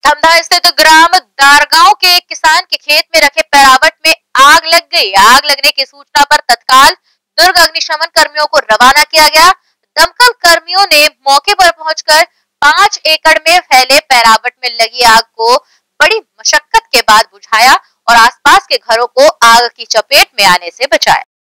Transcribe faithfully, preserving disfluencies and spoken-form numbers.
धमधा स्थित ग्राम दारगांव के एक किसान के खेत में रखे पैरावट में आग लग गई। आग लगने की सूचना पर तत्काल दुर्ग अग्निशमन कर्मियों को रवाना किया गया। दमकल कर्मियों ने मौके पर पहुंचकर पांच एकड़ में फैले पैरावट में लगी आग को बड़ी मशक्कत के बाद बुझाया और आसपास के घरों को आग की चपेट में आने से बचाया।